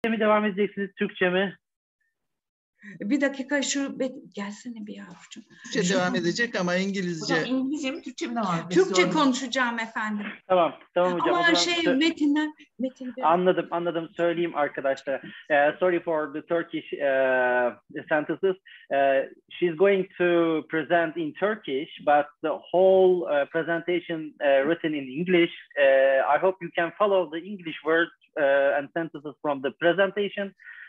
mi devam edeceksiniz, Türkçe mi? Bir dakika gelsene bir yavrucuğum. Türkçe devam edecek ama İngilizce. İngilizce mi Türkçe mi devam edecek? Türkçe konuşacağım efendim. Tamam hocam. Ama metin Anladım. Söyleyeyim arkadaşlar. Sorry for the Turkish sentences. She's going to present in Turkish, but the whole presentation written in English. I hope you can follow the English words and sentences from the presentation.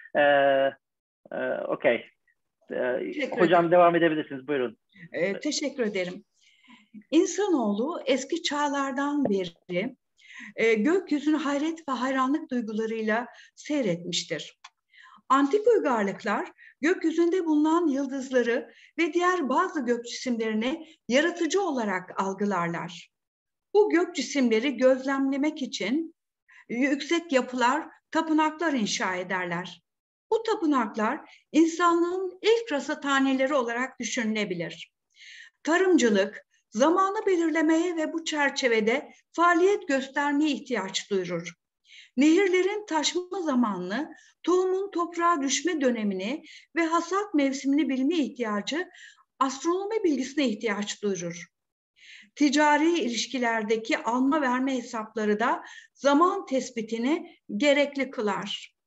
Okay. Hocam devam edebilirsiniz. Buyurun. Teşekkür ederim. İnsanoğlu eski çağlardan beri gökyüzünü hayret ve hayranlık duygularıyla seyretmiştir. Antik uygarlıklar gökyüzünde bulunan yıldızları ve diğer bazı gök cisimlerini yaratıcı olarak algılarlar. Bu gök cisimleri gözlemlemek için yüksek yapılar, tapınaklar inşa ederler. Bu tapınaklar insanlığın ilk rasathaneleri olarak düşünülebilir. Tarımcılık, zamanı belirlemeye ve bu çerçevede faaliyet göstermeye ihtiyaç duyurur. Nehirlerin taşma zamanını, tohumun toprağa düşme dönemini ve hasat mevsimini bilme ihtiyacı astronomi bilgisine ihtiyaç duyurur. Ticari ilişkilerdeki alma verme hesapları da zaman tespitini gerekli kılar.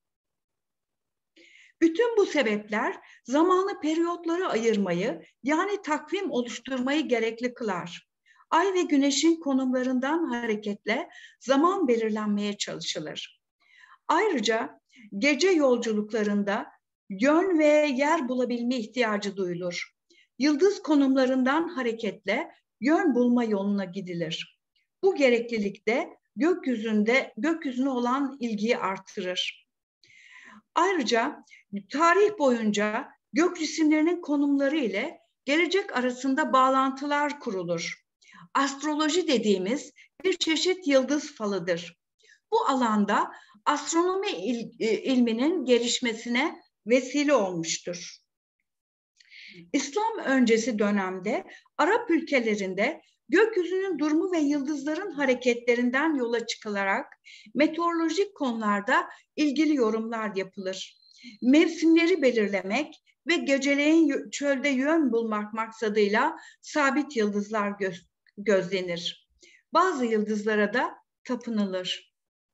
Bütün bu sebepler zamanı periyotlara ayırmayı, yani takvim oluşturmayı gerekli kılar. Ay ve güneşin konumlarından hareketle zaman belirlenmeye çalışılır. Ayrıca gece yolculuklarında yön ve yer bulabilme ihtiyacı duyulur. Yıldız konumlarından hareketle yön bulma yoluna gidilir. Bu gereklilik de gökyüzüne olan ilgiyi artırır. Ayrıca tarih boyunca gök cisimlerinin konumları ile gelecek arasında bağlantılar kurulur. Astroloji dediğimiz bir çeşit yıldız falıdır. Bu alanda astronomi ilminin gelişmesine vesile olmuştur. İslam öncesi dönemde Arap ülkelerinde gökyüzünün durumu ve yıldızların hareketlerinden yola çıkılarak meteorolojik konularda ilgili yorumlar yapılır. Mevsimleri belirlemek ve geceleyin çölde yön bulmak maksadıyla sabit yıldızlar gözlenir. Bazı yıldızlara da tapınılır.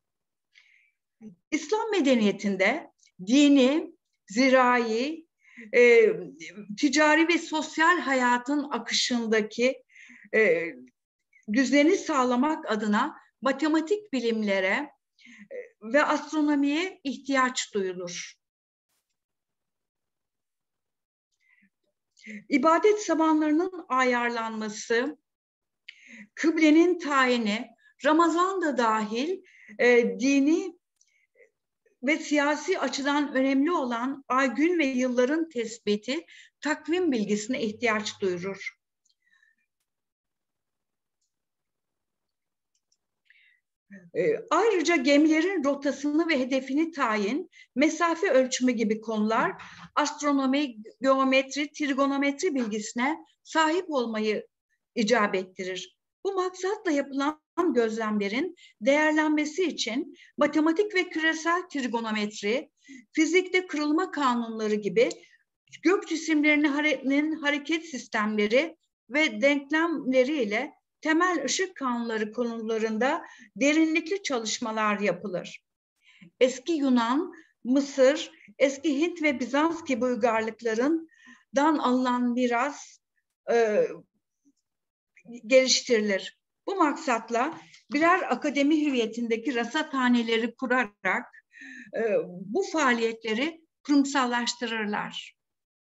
İslam medeniyetinde dini, zirai, ticari ve sosyal hayatın akışındaki düzeni sağlamak adına matematik bilimlere ve astronomiye ihtiyaç duyulur. İbadet zamanlarının ayarlanması, kıblenin tayini, Ramazan da dahil dini ve siyasi açıdan önemli olan ay, gün ve yılların tespiti takvim bilgisine ihtiyaç duyurur. Ayrıca gemilerin rotasını ve hedefini tayin, mesafe ölçümü gibi konular astronomi, geometri, trigonometri bilgisine sahip olmayı icap ettirir. Bu maksatla yapılan gözlemlerin değerlenmesi için matematik ve küresel trigonometri, fizikte kırılma kanunları gibi gök cisimlerinin hareket sistemleri ve denklemleriyle temel ışık kanunları konularında derinlikli çalışmalar yapılır. Eski Yunan, Mısır, eski Hint ve Bizans gibi uygarlıklarından alınan miras geliştirilir. Bu maksatla birer akademi hüviyetindeki rasathaneleri kurarak bu faaliyetleri kurumsallaştırırlar.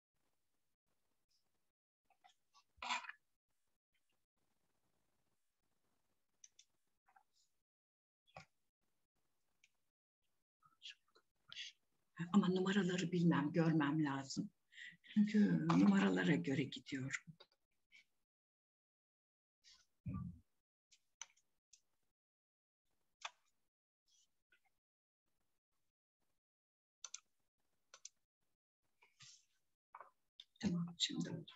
Ama numaraları bilmem, görmem lazım. Çünkü numaralara göre gidiyorum. Tamam, şimdi oldu.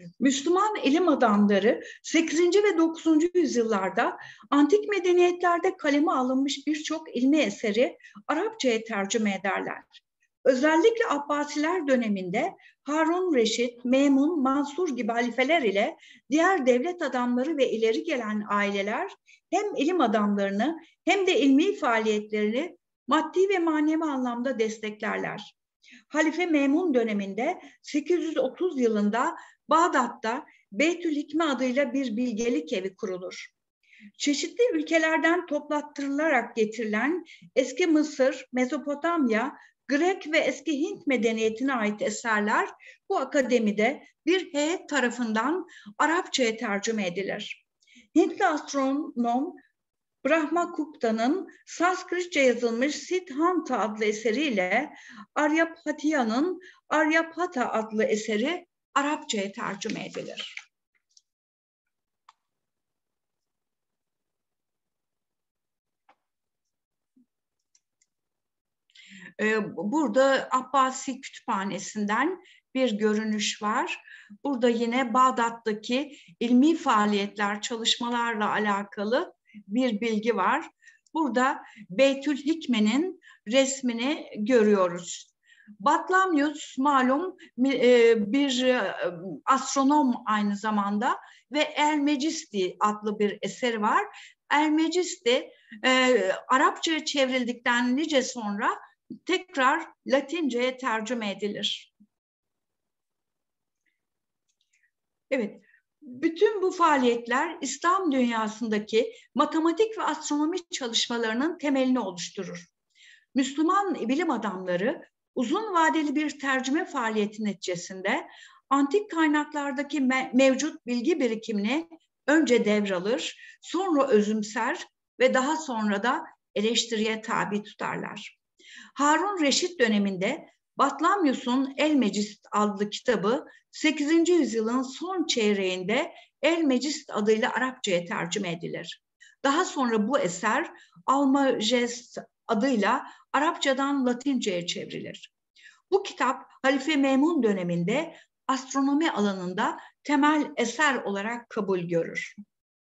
Müslüman ilim adamları 8. ve 9. yüzyıllarda antik medeniyetlerde kaleme alınmış birçok ilmi eseri Arapçaya tercüme ederler. Özellikle Abbasiler döneminde Harun Reşit, Memun, Mansur gibi halifeler ile diğer devlet adamları ve ileri gelen aileler hem ilim adamlarını hem de ilmi faaliyetlerini maddi ve manevi anlamda desteklerler. Halife Memun döneminde 830 yılında Bağdat'ta Beytülhikme adıyla bir bilgelik evi kurulur. Çeşitli ülkelerden toplattırılarak getirilen eski Mısır, Mezopotamya, Grek ve eski Hint medeniyetine ait eserler bu akademide bir heyet tarafından Arapçaya tercüme edilir. Hintli astronom Brahmagupta'nın Sanskritçe yazılmış Siddhanta adlı eseriyle Aryabhatiya'nın Aryabhata adlı eseri Arapçaya tercüme edilir. Burada Abbasi Kütüphanesi'nden bir görünüş var. Burada yine Bağdat'taki ilmi faaliyetler, çalışmalarla alakalı bir bilgi var. Burada Beytülhikme'nin resmini görüyoruz. Batlamyus malum bir astronom aynı zamanda ve El-Mecisti adlı bir eseri var. El-Mecisti Arapçaya çevrildikten nice sonra tekrar Latince'ye tercüme edilir. Evet, bütün bu faaliyetler İslam dünyasındaki matematik ve astronomi çalışmalarının temelini oluşturur. Müslüman bilim adamları uzun vadeli bir tercüme faaliyeti neticesinde antik kaynaklardaki mevcut bilgi birikimini önce devralır, sonra özümser ve daha sonra da eleştiriye tabi tutarlar. Harun Reşit döneminde Batlamyus'un El-Mecist adlı kitabı 8. yüzyılın son çeyreğinde El-Mecist adıyla Arapçaya tercüme edilir. Daha sonra bu eser Almagest adıyla Arapçadan Latince'ye çevrilir. Bu kitap Halife Memun döneminde astronomi alanında temel eser olarak kabul görür.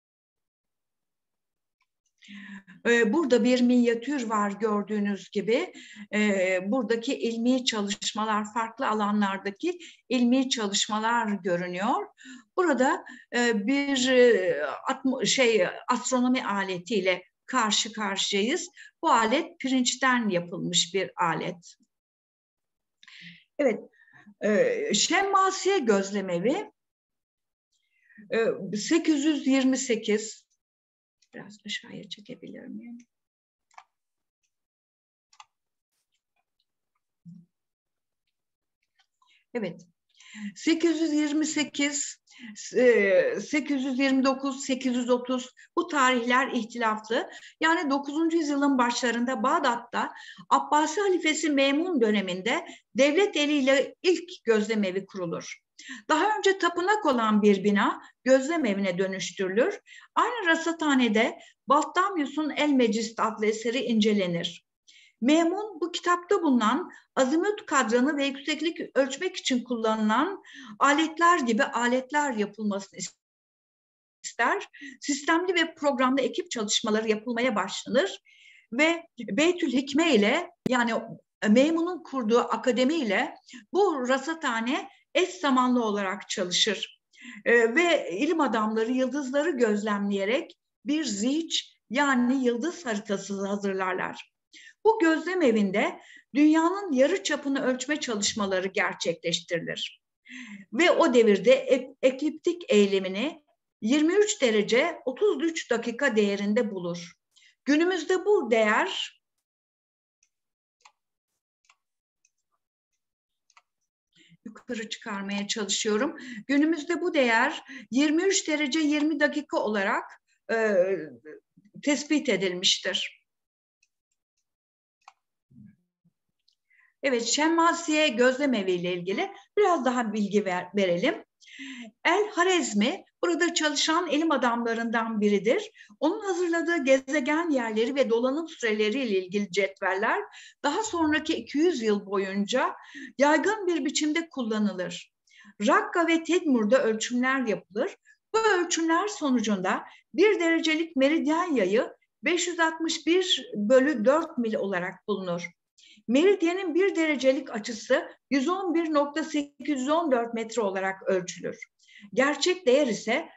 Burada bir minyatür var gördüğünüz gibi. Buradaki ilmi çalışmalar, farklı alanlardaki ilmi çalışmalar görünüyor. Burada bir astronomi aletiyle karşı karşıyayız. Bu alet pirinçten yapılmış bir alet. Evet, Şemmasiye gözlemevi 828. Biraz aşağıya çekebilir miyim? Evet. 828, 829, 830 bu tarihler ihtilaflı. Yani 9. yüzyılın başlarında Bağdat'ta Abbasi halifesi Memun döneminde devlet eliyle ilk gözlemevi kurulur. Daha önce tapınak olan bir bina gözlemevine dönüştürülür. Aynı rasathanede Batlamyus'un El-Mecist adlı eseri incelenir. Memun bu kitapta bulunan azimut kadranı ve yükseklik ölçmek için kullanılan aletler gibi aletler yapılmasını ister. Sistemli ve programlı ekip çalışmaları yapılmaya başlanır ve Beytülhikme ile yani Memun'un kurduğu akademi ile bu rasathane eş zamanlı olarak çalışır. Ve ilim adamları yıldızları gözlemleyerek bir ziç yani yıldız haritası hazırlarlar. Bu gözlem evinde dünyanın yarı çapını ölçme çalışmaları gerçekleştirilir. Ve o devirde ekliptik eylemini 23 derece 33 dakika değerinde bulur. Günümüzde bu değer yukarı çıkarmaya çalışıyorum. Günümüzde bu değer 23 derece 20 dakika olarak tespit edilmiştir. Evet, Şemmasiye gözlemevi ile ilgili biraz daha bilgi verelim. El-Harezmi burada çalışan ilim adamlarından biridir. Onun hazırladığı gezegen yerleri ve dolanım süreleri ile ilgili cetveller daha sonraki 200 yıl boyunca yaygın bir biçimde kullanılır. Rakka ve Tedmur'da ölçümler yapılır. Bu ölçümler sonucunda 1 derecelik meridyen yayı 561/4 mil olarak bulunur. Meridyenin 1 derecelik açısı 111.814 metre olarak ölçülür. Gerçek değer ise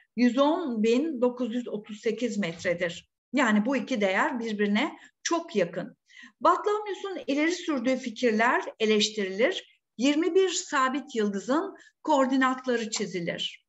110.938 metredir. Yani bu iki değer birbirine çok yakın. Batlamyus'un ileri sürdüğü fikirler eleştirilir. 21 sabit yıldızın koordinatları çizilir.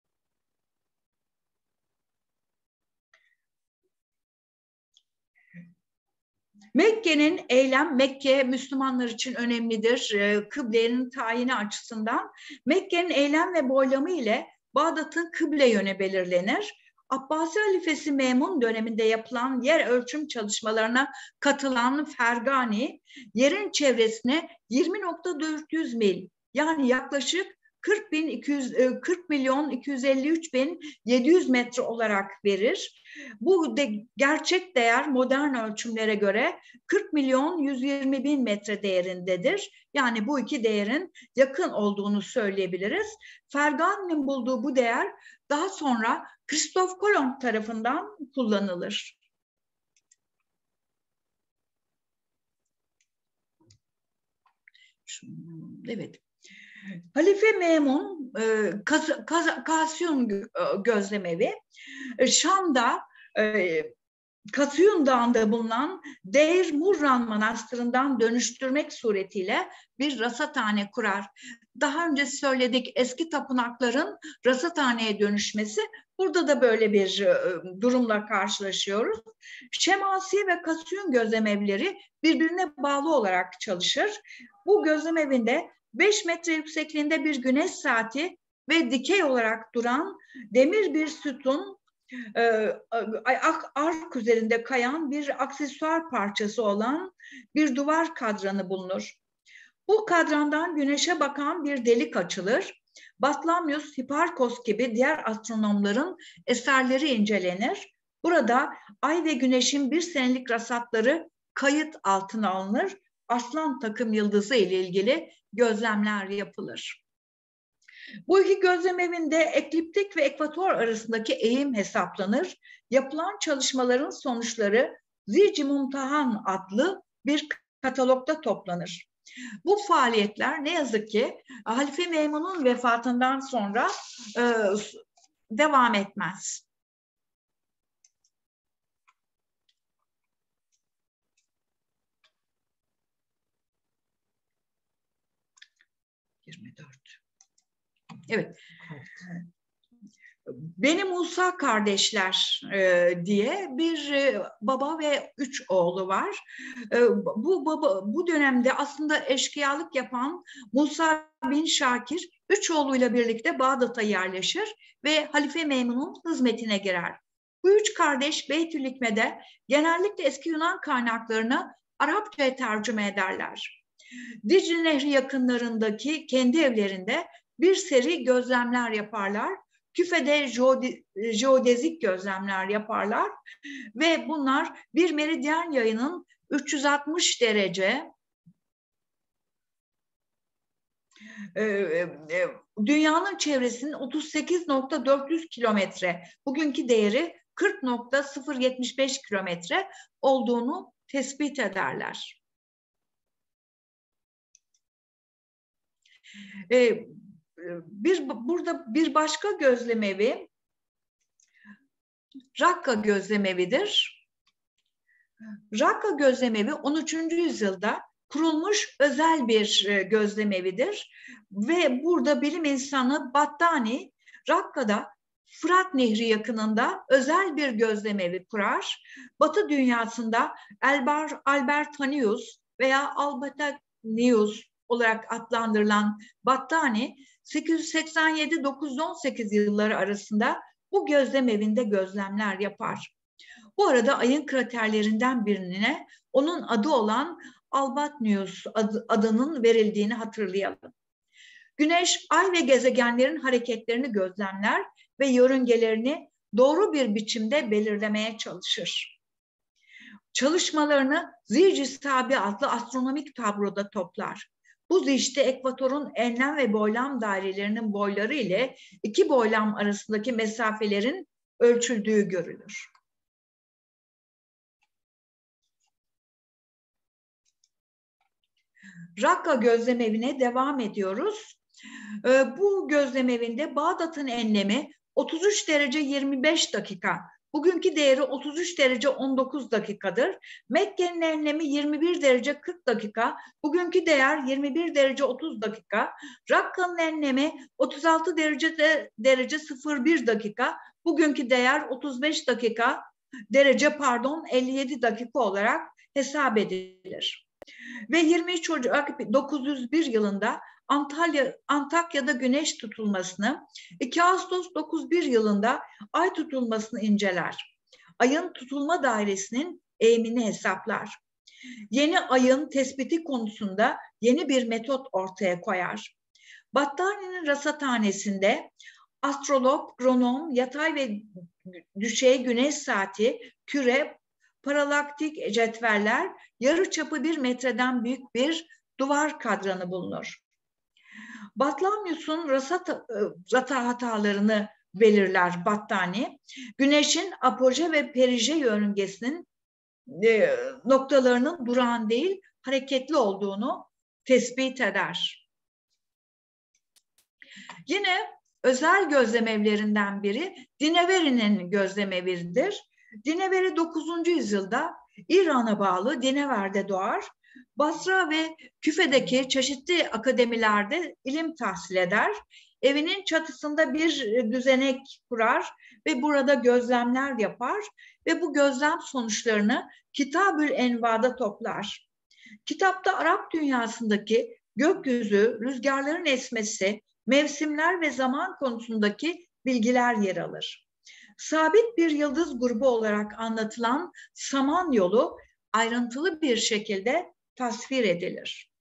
Mekke'nin eylem, Mekke Müslümanlar için önemlidir. Kıblenin tayini açısından. Mekke'nin eylem ve boylamı ile Bağdat'ın kıble yönü belirlenir. Abbasi halifesi Memun döneminde yapılan yer ölçüm çalışmalarına katılan Fergani, yerin çevresine 20.400 mil, yani yaklaşık 40.253.700 metre olarak verir. Bu gerçek değer modern ölçümlere göre 40.120.000 metre değerindedir. Yani bu iki değerin yakın olduğunu söyleyebiliriz. Fergani'nin bulduğu bu değer daha sonra Christoph Kolomb tarafından kullanılır. Evet. Halife Memun, Kasiyun gözlemevi, Şam'da Kasiyun Dağı'nda bulunan Deir Murran Manastırı'ndan dönüştürmek suretiyle bir rasathane kurar. Daha önce söyledik, eski tapınakların rasathaneye dönüşmesi, burada da böyle bir durumla karşılaşıyoruz. Şemasi ve Kasiyun gözlemevleri birbirine bağlı olarak çalışır. Bu gözlemevinde 5 metre yüksekliğinde bir güneş saati ve dikey olarak duran demir bir sütun, ark üzerinde kayan bir aksesuar parçası olan bir duvar kadranı bulunur. Bu kadrandan güneşe bakan bir delik açılır. Batlamyus, Hiparkos gibi diğer astronomların eserleri incelenir. Burada ay ve güneşin bir senelik rasatları kayıt altına alınır. Aslan takım yıldızı ile ilgili gözlemler yapılır. Bu iki gözlemevinde ekliptik ve ekvator arasındaki eğim hesaplanır. Yapılan çalışmaların sonuçları Zic-i Mumtahan adlı bir katalogda toplanır. Bu faaliyetler ne yazık ki Halife Memun'un vefatından sonra devam etmez. Evet. Beni Musa kardeşler diye bir baba ve 3 oğlu var. Bu dönemde aslında eşkıyalık yapan Musa bin Şakir 3 oğluyla birlikte Bağdat'a yerleşir ve Halife Memun'un hizmetine girer. Bu 3 kardeş Beytül Hikme'de genellikle eski Yunan kaynaklarını Arapçaya tercüme ederler. Dicle Nehri yakınlarındaki kendi evlerinde bir seri gözlemler yaparlar. Küfe'de jeodezik gözlemler yaparlar ve bunlar bir meridyen yayının 360 derece dünyanın çevresinin 38.400 kilometre, bugünkü değeri 40.075 kilometre olduğunu tespit ederler. Burada bir başka gözlemevi Rakka gözlemevidir. Rakka gözlemevi 13. yüzyılda kurulmuş özel bir gözlemevidir ve burada bilim insanı Battani Rakka'da Fırat Nehri yakınında özel bir gözlemevi kurar. Batı dünyasında Albertanius veya Albatanius olarak adlandırılan Battani 887-918 yılları arasında bu gözlemevinde gözlemler yapar. Bu arada ayın kraterlerinden birine onun adı olan Albatnius adının verildiğini hatırlayalım. Güneş, ay ve gezegenlerin hareketlerini gözlemler ve yörüngelerini doğru bir biçimde belirlemeye çalışır. Çalışmalarını Zic-i Sabi adlı astronomik tabloda toplar. Bu dişte ekvatorun enlem ve boylam dairelerinin boyları ile iki boylam arasındaki mesafelerin ölçüldüğü görülür. Rakka gözlemevine devam ediyoruz. Bu gözlemevinde Bağdat'ın enlemi 33 derece 25 dakika. Bugünkü değeri 33 derece 19 dakikadır. Mekke'nin enlemi 21 derece 40 dakika. Bugünkü değer 21 derece 30 dakika. Rakka'nın enlemi 36 derece 01 dakika. Bugünkü değer 35 derece 57 dakika olarak hesap edilir. Ve 23 Ocak 901 yılında Antakya'da güneş tutulmasını, 2 Ağustos 901 yılında ay tutulmasını inceler. Ayın tutulma dairesinin eğimini hesaplar. Yeni ayın tespiti konusunda yeni bir metot ortaya koyar. Battani'nin rasathanesinde astrolog, kronom, yatay ve düşey güneş saati, küre, paralaktik cetveller, yarıçapı 1 metreden büyük bir duvar kadranı bulunur. Batlamyus'un rata hatalarını belirler Battani. Güneşin apoje ve perije yörüngesinin noktalarının durağan değil, hareketli olduğunu tespit eder. Yine özel gözlemevlerinden biri Dineveri'nin gözlemevidir. Dineveri 9. yüzyılda İran'a bağlı Dinever'de doğar. Basra ve Küfe'deki çeşitli akademilerde ilim tahsil eder. Evinin çatısında bir düzenek kurar ve burada gözlemler yapar ve bu gözlem sonuçlarını Kitab-ül Enva'da toplar. Kitapta Arap dünyasındaki gökyüzü, rüzgarların esmesi, mevsimler ve zaman konusundaki bilgiler yer alır. Sabit bir yıldız grubu olarak anlatılan Samanyolu ayrıntılı bir şekilde tasvir edilir.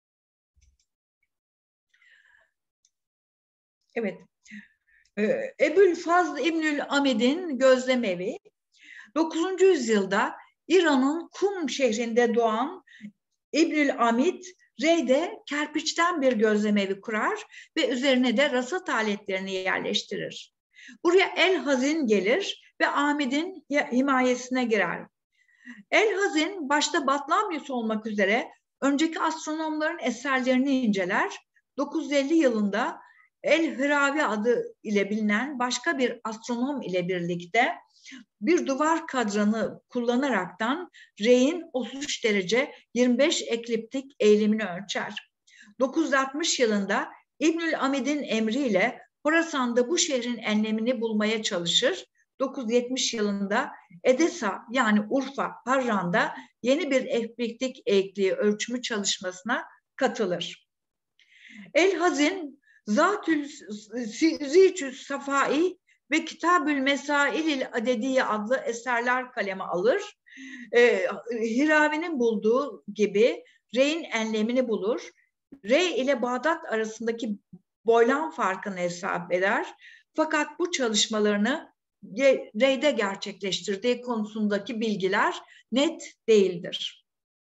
Evet. Ebu'l-Fazl İbnül Amid'in gözlemevi 9. yüzyılda İran'ın Kum şehrinde doğan İbnül Amid Rey'de kerpiçten bir gözlemevi kurar ve üzerine de rasat aletlerini yerleştirir. Buraya El-Hazin gelir ve Amid'in himayesine girer. El-Hazin başta Batlamyus olmak üzere önceki astronomların eserlerini inceler. 950 yılında El-Hıravi adı ile bilinen başka bir astronom ile birlikte bir duvar kadranı kullanaraktan Rey'in 33 derece 25 ekliptik eğilimini ölçer. 960 yılında İbnül Amid'in emriyle Horasan'da bu şehrin enlemini bulmaya çalışır. 970 yılında Edesa yani Urfa, Harran'da yeni bir ekliptik eğikliği ölçümü çalışmasına katılır. El-Hazin Zatül Zicü's Safai ve Kitab-ül Mesailil Adediye adlı eserler kaleme alır. Hiravi'nin bulduğu gibi Rey'in enlemini bulur. Rey ile Bağdat arasındaki boylam farkını hesap eder. Fakat bu çalışmalarını Rey'de gerçekleştirdiği konusundaki bilgiler net değildir.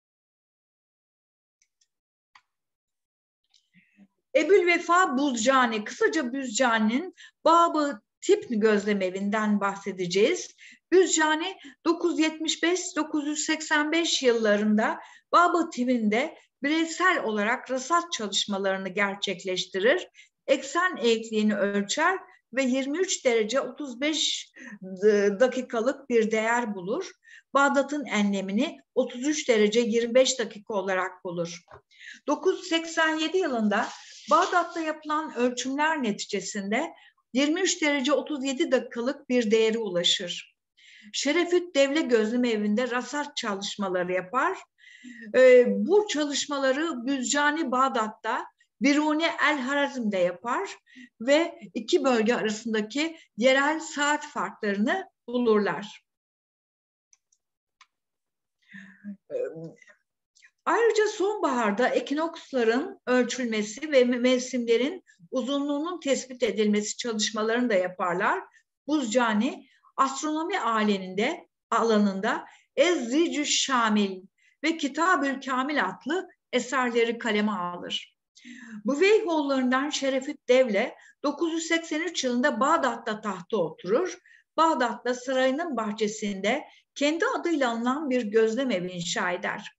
Ebu'l-Vefa Buzcani, kısaca Buzcani'nin Bab-ı Tipn gözlemevinden bahsedeceğiz. Buzcani 975-985 yıllarında Bab-ı Tipn'de bireysel olarak rasat çalışmalarını gerçekleştirir. Eksen eğikliğini ölçer ve 23 derece 35 dakikalık bir değer bulur. Bağdat'ın enlemini 33 derece 25 dakika olarak bulur. 987 yılında Bağdat'ta yapılan ölçümler neticesinde 23 derece 37 dakikalık bir değere ulaşır. Şerefüddevle gözlemevinde rasat çalışmaları yapar. Bu çalışmaları Buzcani Bağdat'ta, Biruni El-Harazm'de yapar ve iki bölge arasındaki yerel saat farklarını bulurlar. Ayrıca sonbaharda ekinoksların ölçülmesi ve mevsimlerin uzunluğunun tespit edilmesi çalışmalarını da yaparlar. Buzcani astronomi alanında Ez-Zicü's Şamil ve Kitab-ül Kamil adlı eserleri kaleme alır. Bu Beykoğullarından Şerefettin 983 yılında Bağdat'ta tahta oturur. Bağdat'ta sarayının bahçesinde kendi adıyla anılan bir gözlemevi inşa eder.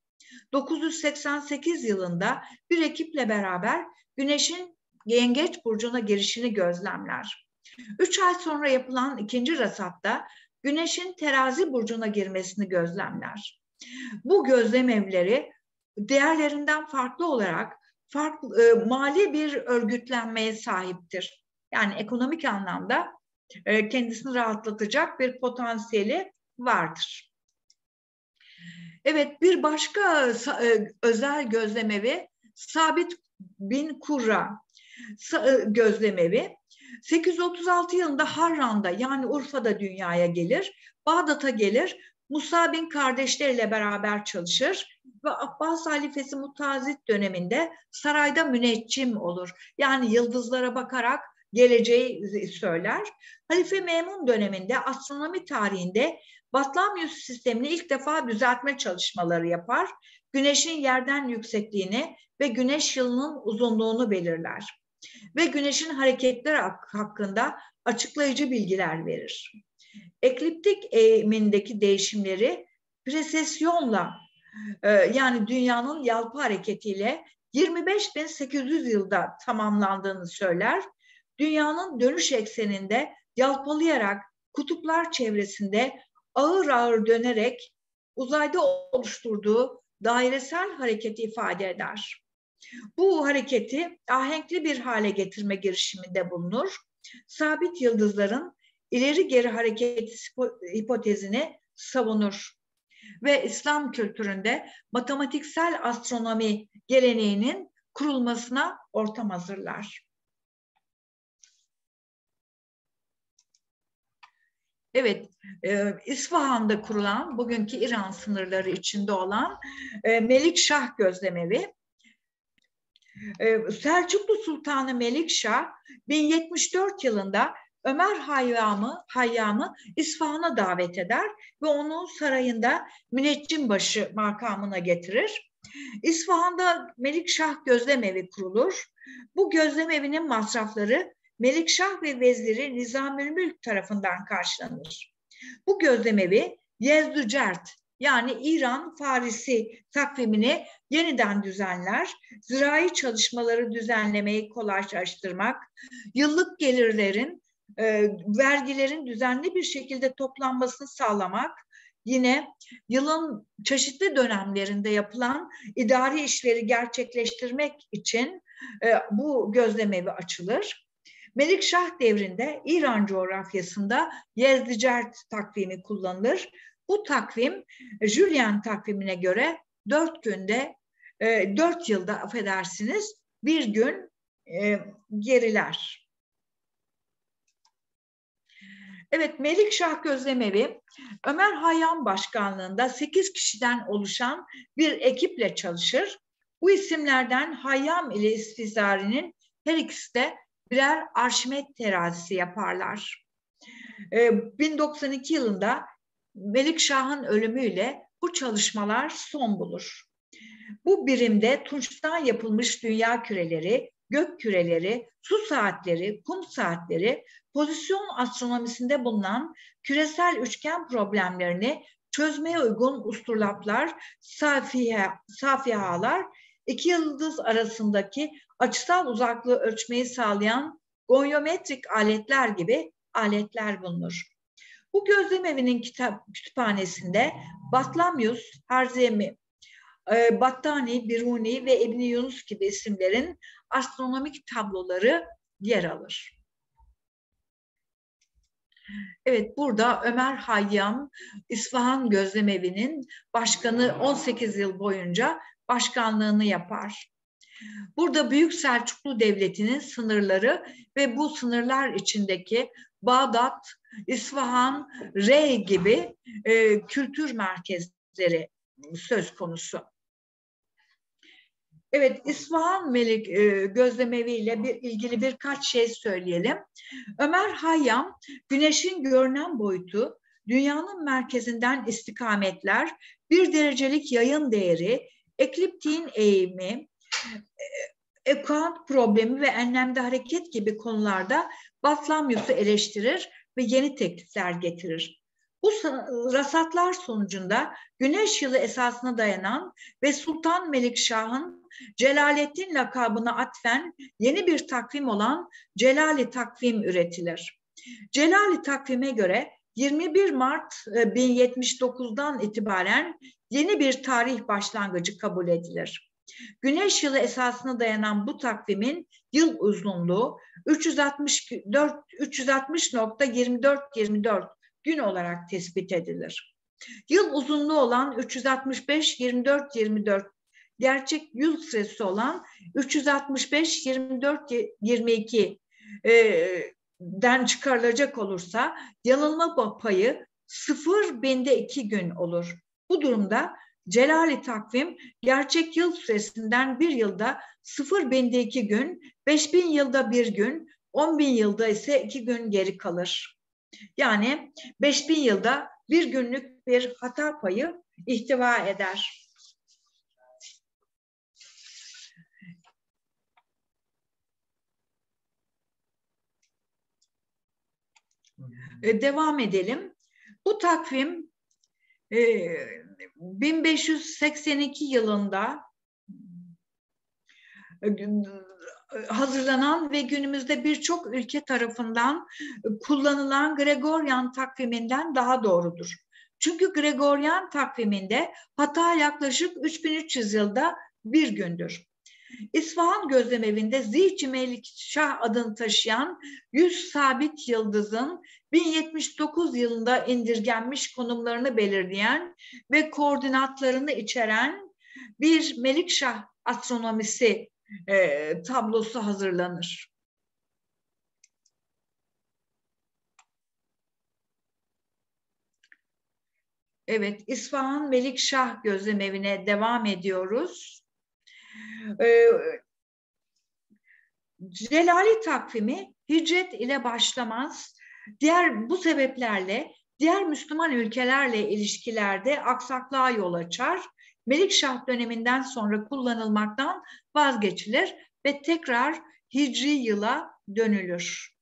988 yılında bir ekiple beraber Güneş'in Yengeç burcuna girişini gözlemler. 3 ay sonra yapılan ikinci rasatta Güneş'in Terazi burcuna girmesini gözlemler. Bu gözlemevleri diğerlerinden farklı olarak mali bir örgütlenmeye sahiptir. Yani ekonomik anlamda kendisini rahatlatacak bir potansiyeli vardır. Evet, bir başka özel gözlemevi Sabit bin Kurra gözlemevi. 836 yılında Harran'da yani Urfa'da dünyaya gelir, Bağdat'a gelir, Musa bin kardeşleriyle beraber çalışır ve Abbas halifesi Mutazit döneminde sarayda müneccim olur. Yani yıldızlara bakarak geleceği söyler. Halife Memun döneminde astronomi tarihinde Batlamyus sistemini ilk defa düzeltme çalışmaları yapar. Güneşin yerden yüksekliğini ve güneş yılının uzunluğunu belirler. Ve güneşin hareketleri hakkında açıklayıcı bilgiler verir. Ekliptik eğimindeki değişimleri presesyonla yani dünyanın yalpa hareketiyle 25.800 yılda tamamlandığını söyler. Dünyanın dönüş ekseninde yalpalayarak kutuplar çevresinde ağır ağır dönerek uzayda oluşturduğu dairesel hareketi ifade eder. Bu hareketi ahenkli bir hale getirme girişiminde bulunur. Sabit yıldızların ileri geri hareketi hipotezini savunur. Ve İslam kültüründe matematiksel astronomi geleneğinin kurulmasına ortam hazırlar. Evet, İsfahan'da kurulan, bugünkü İran sınırları içinde olan Melikşah gözlemevi. Selçuklu Sultanı Melikşah 1074 yılında Ömer Hayyam'ı İsfahan'a davet eder ve onu sarayında müneccimbaşı makamına getirir. İsfahan'da Melikşah gözlemevi kurulur. Bu gözlemevinin masrafları Melikşah ve veziri Nizamülmülk tarafından karşılanır. Bu gözlemevi Yezdücert yani İran Farisi takvimini yeniden düzenler, zirai çalışmaları düzenlemeyi kolaylaştırmak, yıllık gelirlerin, vergilerin düzenli bir şekilde toplanmasını sağlamak, yine yılın çeşitli dönemlerinde yapılan idari işleri gerçekleştirmek için bu gözlemevi açılır. Melikşah devrinde İran coğrafyasında Yezdicert takvimi kullanılır. Bu takvim Julian takvimine göre 4 yılda affedersiniz bir gün geriler. Evet, Melikşah gözlemevi Ömer Hayyam başkanlığında 8 kişiden oluşan bir ekiple çalışır. Bu isimlerden Hayyam ile İstizari'nin her ikisi de birer Arşimet terazisi yaparlar. 1092 yılında Melikşah'ın ölümüyle bu çalışmalar son bulur. Bu birimde tunçtan yapılmış dünya küreleri, gök küreleri, su saatleri, kum saatleri, pozisyon astronomisinde bulunan küresel üçgen problemlerini çözmeye uygun usturlaplar, safihalar, iki yıldız arasındaki açısal uzaklığı ölçmeyi sağlayan gonyometrik aletler gibi aletler bulunur. Bu gözlemevinin kütüphanesinde Batlamyus, Harzemi, Battani, Biruni ve İbn Yunus gibi isimlerin astronomik tabloları yer alır. Evet, burada Ömer Hayyam, İsfahan Gözlemevi'nin başkanı 18 yıl boyunca başkanlığını yapar. Burada Büyük Selçuklu Devleti'nin sınırları ve bu sınırlar içindeki Bağdat, İsfahan, Rey gibi kültür merkezleri söz konusu. Evet, İsfahan gözlemevi ile ilgili birkaç şey söyleyelim. Ömer Hayyam, güneşin görünen boyutu, dünyanın merkezinden istikametler, 1 derecelik yayın değeri, ekliptiğin eğimi, Ekouant problemi ve enlemde hareket gibi konularda Batlamyus'u eleştirir ve yeni teklifler getirir. Bu rasatlar sonucunda Güneş Yılı esasına dayanan ve Sultan Melikşah'ın Celalettin lakabına atfen yeni bir takvim olan Celali takvim üretilir. Celali takvime göre 21 Mart 1079'dan itibaren yeni bir tarih başlangıcı kabul edilir. Güneş yılı esasına dayanan bu takvimin yıl uzunluğu 360.2424 gün olarak tespit edilir. Yıl uzunluğu olan 365-24-24, gerçek yıl süresi olan 365-24-22 den çıkarılacak olursa yanılma payı 0/2 gün olur. Bu durumda Celali takvim gerçek yıl süresinden bir yılda 0/2 gün, 5000 yılda bir gün, 10.000 yılda ise 2 gün geri kalır. Yani 5000 yılda bir günlük bir hata payı ihtiva eder. Devam edelim. Bu takvim 1582 yılında hazırlanan ve günümüzde birçok ülke tarafından kullanılan Gregorian takviminden daha doğrudur. Çünkü Gregorian takviminde hata yaklaşık 3300 yılda bir gündür. İsfahan gözlemevinde Zihci Melikşah adını taşıyan 100 sabit yıldızın 1079 yılında indirgenmiş konumlarını belirleyen ve koordinatlarını içeren bir Melikşah astronomisi tablosu hazırlanır. Evet, İsfahan Melikşah gözlemevine devam ediyoruz. Celali takvimi hicret ile başlamaz. Bu sebeplerle diğer Müslüman ülkelerle ilişkilerde aksaklığa yol açar. Melikşah döneminden sonra kullanılmaktan vazgeçilir ve tekrar Hicri yıla dönülür.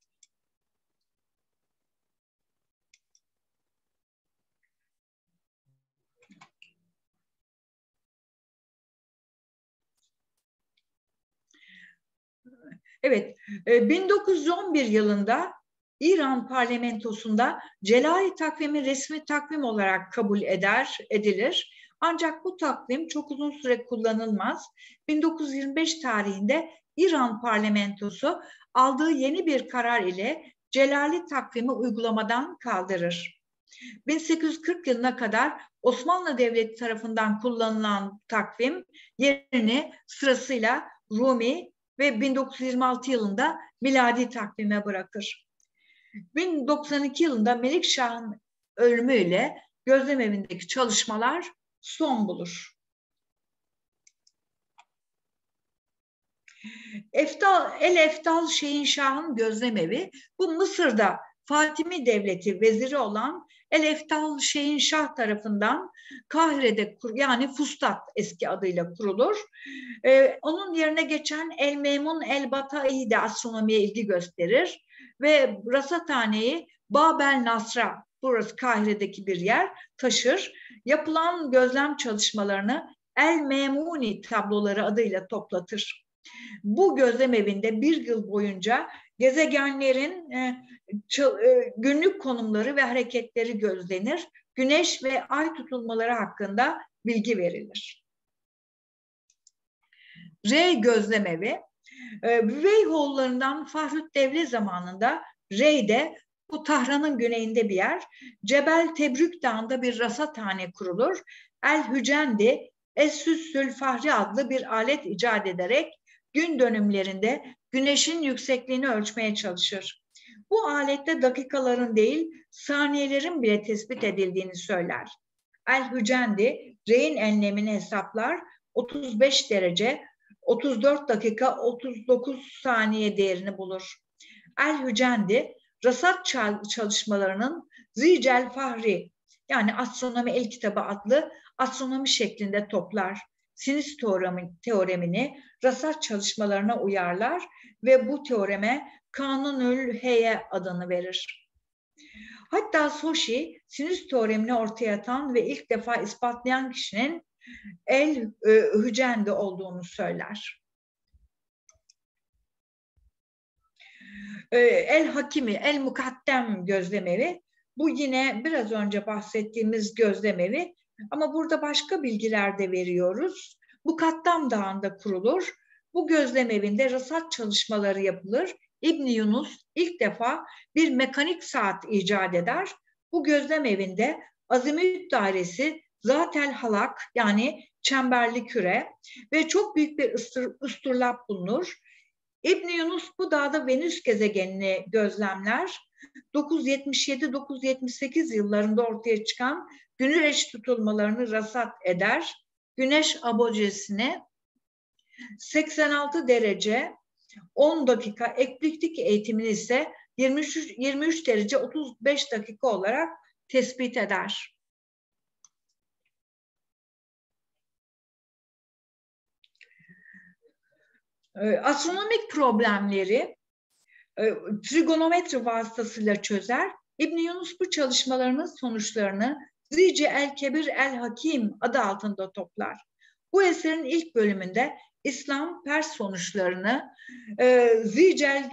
Evet, 1911 yılında İran parlamentosunda Celali takvimi resmi takvim olarak kabul edilir. Ancak bu takvim çok uzun süre kullanılmaz. 1925 tarihinde İran parlamentosu aldığı yeni bir karar ile Celali takvimi uygulamadan kaldırır. 1840 yılına kadar Osmanlı Devleti tarafından kullanılan takvim yerini sırasıyla Rumi ve 1926 yılında miladi takvime bırakır. 1092 yılında Melikşah'ın ölümüyle gözlemevindeki çalışmalar son bulur. El-Eftal Şehinşah'ın gözlemevi, bu Mısır'da Fatimi Devleti veziri olan El-Eftal Şehinşah tarafından Kahire'de yani Fustat eski adıyla kurulur. Onun yerine geçen El-Memun El-Batai de astronomiye ilgi gösterir ve rasathaneyi Babel Nasra, burası Kahire'deki bir yer, taşır. Yapılan gözlem çalışmalarını El-Memuni tabloları adıyla toplatır. Bu gözlemevinde bir yıl boyunca gezegenlerin günlük konumları ve hareketleri gözlenir. Güneş ve ay tutulmaları hakkında bilgi verilir. Rey gözlemevi, Veyhollarından Fahrettin zamanında Rey'de, bu Tahran'ın güneyinde bir yer, Cebel Tebrük Dağı'nda bir rasathane kurulur. El-Hücendi, Es-Süssül Fahri adlı bir alet icat ederek gün dönümlerinde güneşin yüksekliğini ölçmeye çalışır. Bu alette dakikaların değil, saniyelerin bile tespit edildiğini söyler. El-Hücendi, Rey'in enlemini hesaplar, 35 derece, 34 dakika, 39 saniye değerini bulur. El-Hücendi, rasat çalışmalarının Zicel Fahri, yani Astronomi El Kitabı adlı astronomi şeklinde toplar. sinüs teoremini rasat çalışmalarına uyarlar ve bu teoreme Kanunül Heye adını verir. Hatta Cauchy, sinüs teoremini ortaya atan ve ilk defa ispatlayan kişinin El-Hücendi olduğunu söyler. El-Hakimi, El-Mukaddem gözlemevi. Bu yine biraz önce bahsettiğimiz gözlemevi ama burada başka bilgiler de veriyoruz. Bu Kattam Dağı'nda kurulur. Bu gözlemevinde rasat çalışmaları yapılır. İbn Yunus ilk defa bir mekanik saat icat eder. Bu gözlemevinde azimüt dairesi zatel halak yani çemberli küre ve çok büyük bir üstürlap bulunur. İbn Yunus bu dağda Venüs gezegenini gözlemler. 977-978 yıllarında ortaya çıkan güneş tutulmalarını rasat eder. Güneş abojesine 86 derece 10 dakika, ekliptik eğitimini ise 23 derece 35 dakika olarak tespit eder. Astronomik problemleri trigonometri vasıtasıyla çözer. İbn Yunus bu çalışmalarının sonuçlarını Zice el-Kebir el-Hakim adı altında toplar. Bu eserin ilk bölümünde İslam Pers sonuçlarını Zicel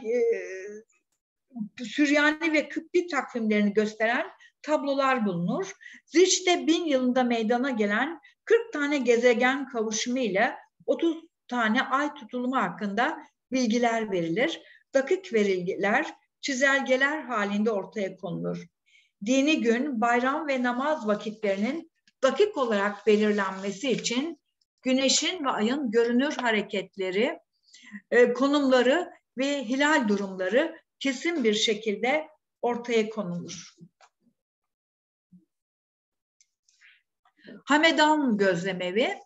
Süryani ve Kıpti takvimlerini gösteren tablolar bulunur. Zic'te 1000 yılında meydana gelen 40 tane gezegen kavuşumu ile 30 tane ay tutulumu hakkında bilgiler verilir. Dakik veriler, çizelgeler halinde ortaya konulur. Dini gün, bayram ve namaz vakitlerinin dakik olarak belirlenmesi için güneşin ve ayın görünür hareketleri, konumları ve hilal durumları kesin bir şekilde ortaya konulur. Hamedan gözlemevi.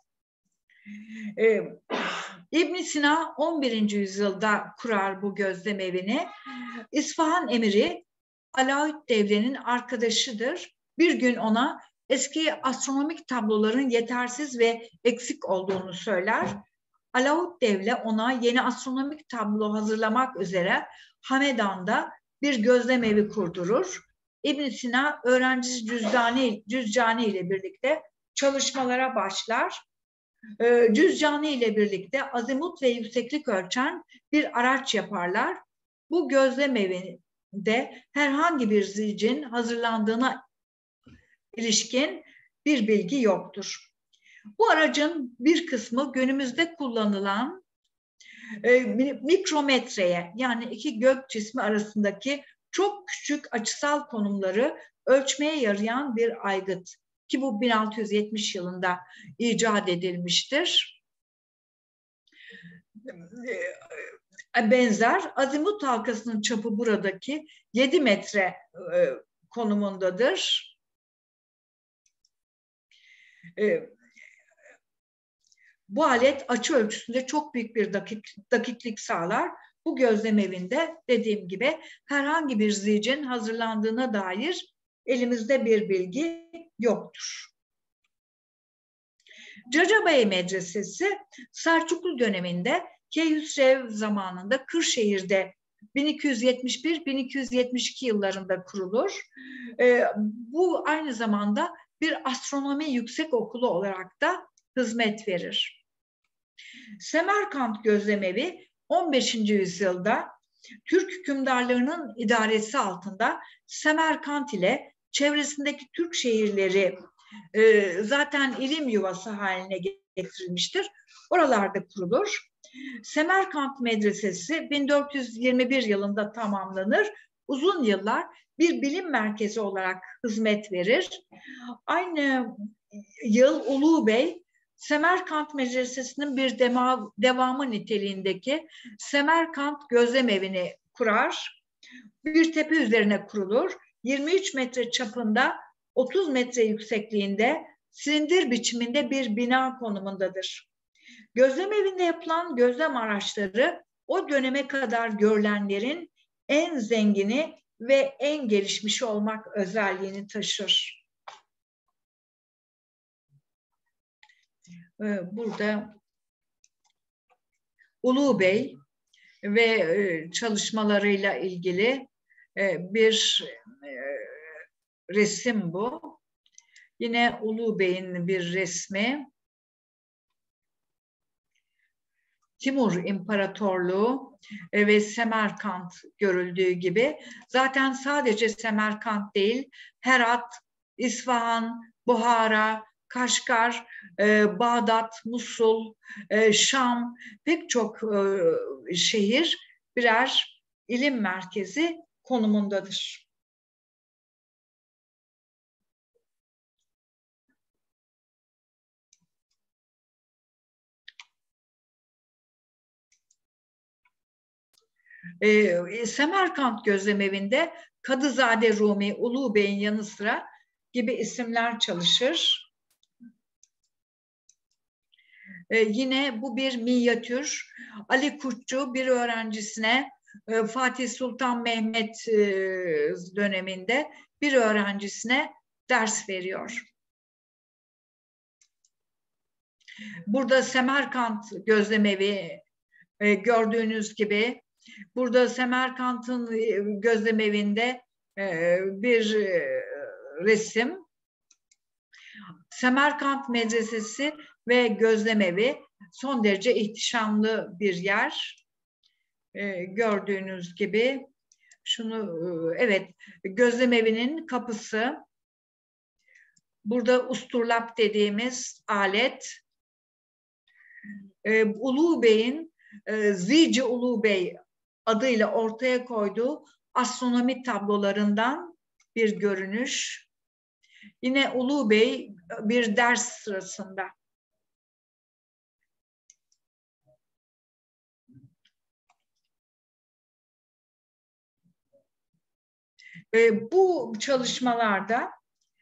İbn Sina 11. yüzyılda kurar bu gözlemevini. İsfahan emiri Alauddevle'nin arkadaşıdır. Bir gün ona eski astronomik tabloların yetersiz ve eksik olduğunu söyler. Alauddevle ona yeni astronomik tablo hazırlamak üzere Hamedan'da bir gözlemevi kurdurur. İbn Sina öğrencisi Cüzcani ile birlikte çalışmalara başlar. Cüzcani ile birlikte azimut ve yükseklik ölçen bir araç yaparlar. Bu gözlemevinde herhangi bir zicin hazırlandığına ilişkin bir bilgi yoktur. Bu aracın bir kısmı günümüzde kullanılan mikrometreye yani iki gök cismi arasındaki çok küçük açısal konumları ölçmeye yarayan bir aygıt ki bu 1670 yılında icat edilmiştir. Benzer azimut halkasının çapı buradaki 7 metre konumundadır. Bu alet açı ölçüsünde çok büyük bir dakiklik sağlar. Bu gözlemevinde dediğim gibi herhangi bir zicin hazırlandığına dair elimizde bir bilgi yoktur. Cacabey Medresesi Selçuklu döneminde Keyhüsrev zamanında Kırşehir'de 1271-1272 yıllarında kurulur. Bu aynı zamanda bir astronomi yüksekokulu olarak da hizmet verir. Semerkant gözlemevi 15. yüzyılda Türk hükümdarlarının idaresi altında Semerkant ile çevresindeki Türk şehirleri zaten ilim yuvası haline getirilmiştir. Oralarda kurulur. Semerkant Medresesi 1421 yılında tamamlanır. Uzun yıllar bir bilim merkezi olarak hizmet verir. Aynı yıl Ulu Bey Semerkant Medresesi'nin bir devamı niteliğindeki Semerkant Gözlemevini kurar. Bir tepe üzerine kurulur. 23 metre çapında 30 metre yüksekliğinde silindir biçiminde bir bina konumundadır. Gözlemevinde yapılan gözlem araçları o döneme kadar görülenlerin en zengini ve en gelişmiş olmak özelliğini taşır. burada Ulu Bey ve çalışmalarıyla ilgili bir resim bu. Yine Ulu Bey'in bir resmi. Timur İmparatorluğu ve Semerkant görüldüğü gibi. Zaten sadece Semerkant değil, Herat, İsfahan, Buhara, Kaşgar, Bağdat, Musul, Şam, pek çok şehir birer ilim merkezi konumundadır. Semerkant Gözlemevi'nde Kadızade Rumi, Ulu Bey'in yanı sıra gibi isimler çalışır. Yine bu bir minyatür. Ali Kutçu bir öğrencisine Fatih Sultan Mehmet döneminde bir öğrencisine ders veriyor. Burada Semerkant Gözlemevi gördüğünüz gibi. Burada Semerkant'ın gözlemevinde bir resim. Semerkant Medresesi ve gözlemevi son derece ihtişamlı bir yer. Gördüğünüz gibi evet, gözlemevinin kapısı. Burada usturlap dediğimiz alet. Ulu Bey'in Zici Ulu Bey adıyla ortaya koyduğu astronomi tablolarından bir görünüş. Yine Ulu Bey bir ders sırasında. Bu çalışmalarda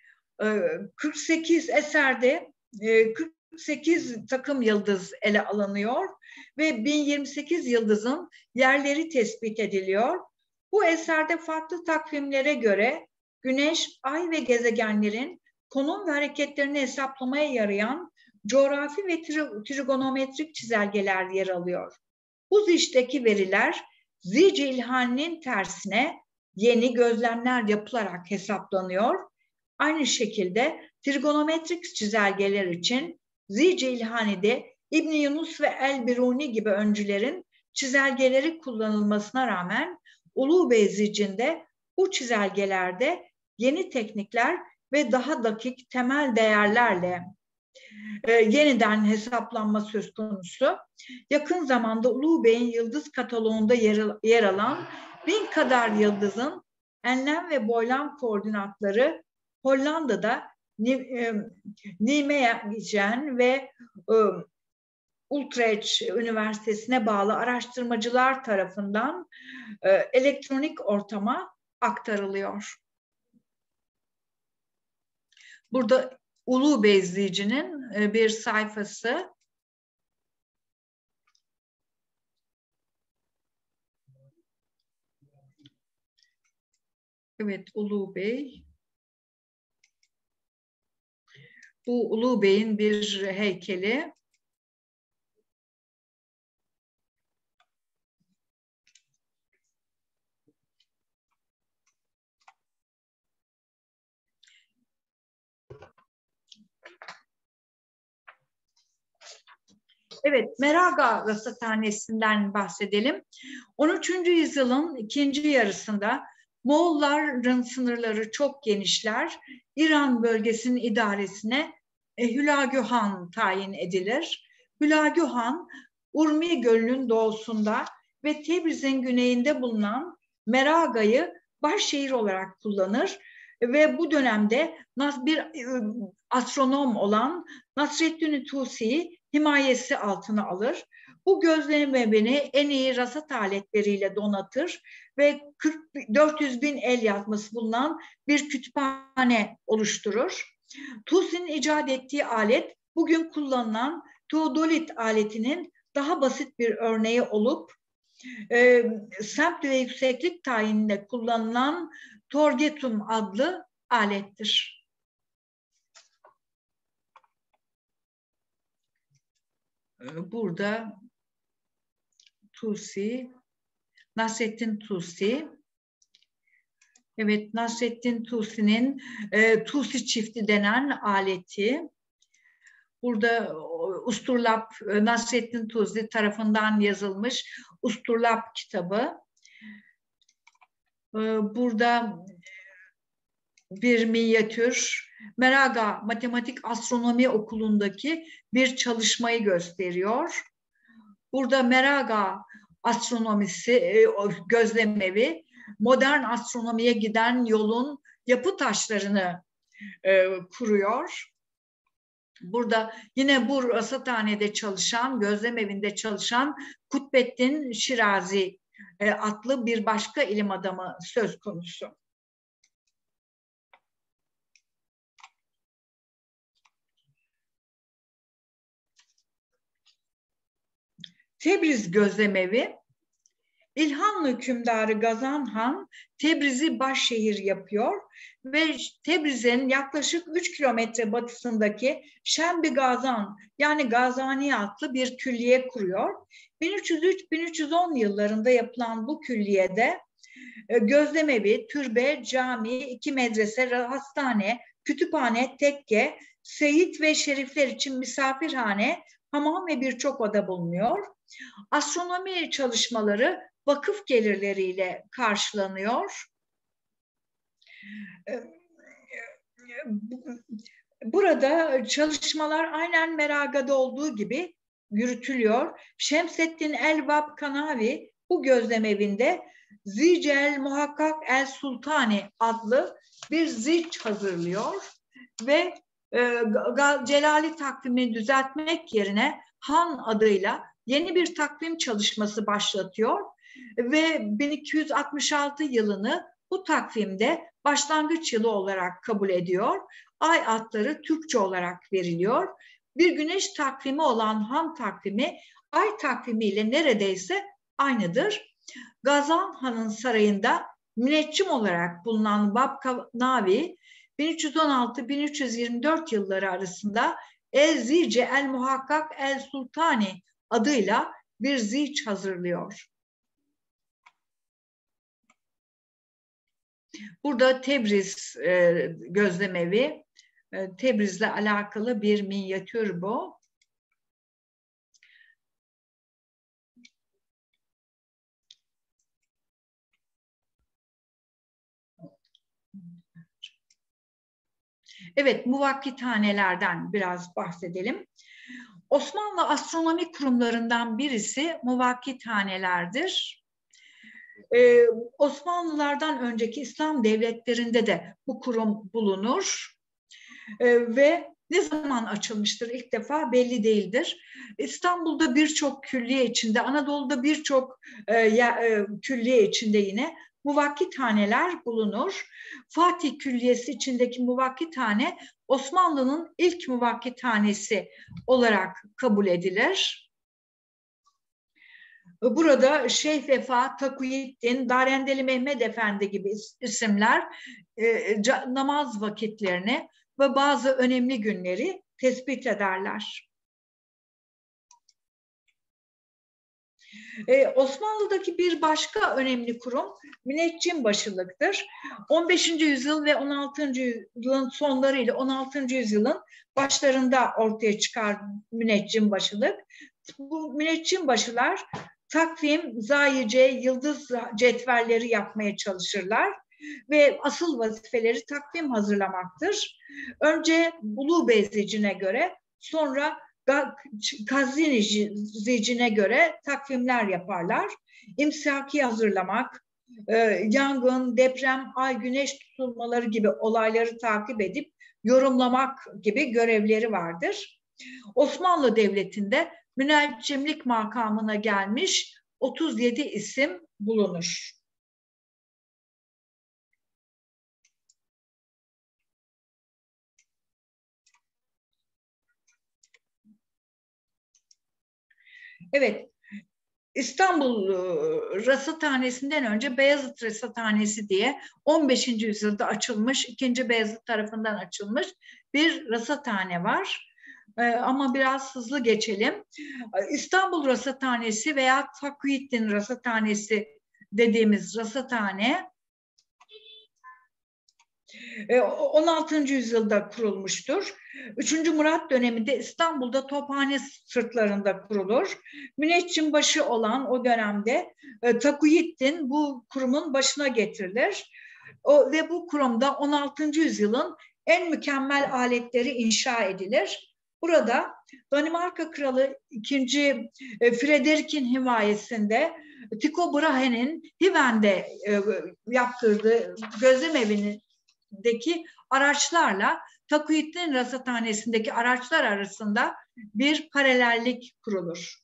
48 eserde 48 takım yıldız ele alınıyor ve 1028 yıldızın yerleri tespit ediliyor. Bu eserde farklı takvimlere göre Güneş, Ay ve gezegenlerin konum ve hareketlerini hesaplamaya yarayan coğrafi ve trigonometrik çizelgeler yer alıyor. Bu zişteki veriler Zic ilhaninin tersine yeni gözlemler yapılarak hesaplanıyor. Aynı şekilde trigonometrik çizelgeler için Zic İlhani'de İbn Yunus ve El-Biruni gibi öncülerin çizelgeleri kullanılmasına rağmen Ulu Bey Zic'inde bu çizelgelerde yeni teknikler ve daha dakik temel değerlerle yeniden hesaplanma söz konusu. Yakın zamanda Ulu Bey'in yıldız kataloğunda yer alan 1000 kadar yıldızın enlem ve boylam koordinatları Hollanda'da Nijmegen ve Utrecht Üniversitesi'ne bağlı araştırmacılar tarafından elektronik ortama aktarılıyor. Burada Ulu Bey Zici'nin bir sayfası. Evet, Ulu Bey. Bu Ulu Bey'in bir heykeli. Evet, Meraga Rasathanesi'nden bahsedelim. 13. yüzyılın ikinci yarısında Moğolların sınırları çok genişler. İran bölgesinin idaresine Hülagü Han tayin edilir. Hülagü Han, Urmi Gölü'nün doğusunda ve Tebriz'in güneyinde bulunan Meraga'yı başşehir olarak kullanır ve bu dönemde bir astronom olan Nasreddin Tusi'yi himayesi altına alır. Bu gözlemevini en iyi rasat aletleriyle donatır ve 400 bin el yazması bulunan bir kütüphane oluşturur. Tusi'nin icat ettiği alet bugün kullanılan teodolit aletinin daha basit bir örneği olup semt ve yükseklik tayininde kullanılan torgetum adlı alettir. burada Tusi, Nasreddin Tusi. Evet, Nasreddin Tusi'nin Tusi çifti denen aleti. Burada Usturlap, Nasreddin Tusi tarafından yazılmış Usturlap kitabı. Burada bir minyatür, Meraga Matematik Astronomi Okulu'ndaki bir çalışmayı gösteriyor. Burada Meraga astronomisi, gözlemevi, modern astronomiye giden yolun yapı taşlarını kuruyor. Burada yine bu rasathanede çalışan, gözlemevinde çalışan Kutbettin Şirazi adlı bir başka ilim adamı söz konusu. Tebriz Gözlemevi, İlhanlı hükümdarı Gazan Han Tebriz'i başşehir yapıyor ve Tebriz'in yaklaşık 3 kilometre batısındaki Şembi Gazan yani Gazani adlı bir külliye kuruyor. 1303-1310 yıllarında yapılan bu külliyede gözlemevi, türbe, cami, 2 medrese, hastane, kütüphane, tekke, seyit ve şerifler için misafirhane, hamam ve birçok oda bulunuyor. Astronomi çalışmaları vakıf gelirleriyle karşılanıyor. Burada çalışmalar aynen Meraga'da olduğu gibi yürütülüyor. Şemseddin el-Vab Kanavi bu gözlemevinde Zicel Muhakkak el Sultani adlı bir zic hazırlıyor ve Celali takvimini düzeltmek yerine Han adıyla yeni bir takvim çalışması başlatıyor ve 1266 yılını bu takvimde başlangıç yılı olarak kabul ediyor. Ay adları Türkçe olarak veriliyor. Bir güneş takvimi olan Han takvimi ay takvimiyle neredeyse aynıdır. Gazan Han'ın sarayında müneccim olarak bulunan Bab Kanavi 1316-1324 yılları arasında El-Zice el-Muhakkak el-Sultani adıyla bir zic hazırlıyor. Burada Tebriz gözlemevi, Tebriz'le alakalı bir minyatür bu. Evet, muvakkithanelerden biraz bahsedelim. Osmanlı astronomi kurumlarından birisi muvakkithanelerdir. Osmanlılardan önceki İslam devletlerinde de bu kurum bulunur. Ve ne zaman açılmıştır ilk defa belli değildir. İstanbul'da birçok külliye içinde, Anadolu'da birçok külliye içinde yine muvakkithaneler bulunur. Fatih Külliyesi içindeki muvakkithane Osmanlı'nın ilk muvakkithanesi olarak kabul edilir. Burada Şeyh Vefa, Takuyuddin, Darendeli Mehmet Efendi gibi isimler namaz vakitlerini ve bazı önemli günleri tespit ederler. Osmanlı'daki bir başka önemli kurum müneccimbaşılıktır. 15. yüzyıl ve 16. yüzyılın sonları ile 16. yüzyılın başlarında ortaya çıkar müneccimbaşılık. Bu müneccimbaşılar takvim, zayice, yıldız cetvelleri yapmaya çalışırlar ve asıl vazifeleri takvim hazırlamaktır. Önce Ulu Beyzicine göre, sonra Kazvini zicine göre takvimler yaparlar. İmsaki hazırlamak, yangın, deprem, ay, güneş tutulmaları gibi olayları takip edip yorumlamak gibi görevleri vardır. Osmanlı Devleti'nde müneccimlik makamına gelmiş 37 isim bulunur. Evet, İstanbul Rasathanesi'nden önce Beyazıt Rasathanesi diye 15. yüzyılda açılmış, 2. Beyazıt tarafından açılmış bir rasathane var. Ama biraz hızlı geçelim. İstanbul Rasathanesi veya Takuyüddin Rasathanesi dediğimiz rasathane 16. yüzyılda kurulmuştur. 3. Murat döneminde İstanbul'da Tophane sırtlarında kurulur. Müneccimbaşı olan o dönemde Takuyüddin bu kurumun başına getirilir. Ve bu kurumda 16. yüzyılın en mükemmel aletleri inşa edilir. Burada Danimarka Kralı 2. Frederick'in himayesinde Tycho Brahe'nin Hiven'de yaptırdığı gözlem evindeki araçlarla Takuyüddin Rasathanesi'ndeki araçlar arasında bir paralellik kurulur.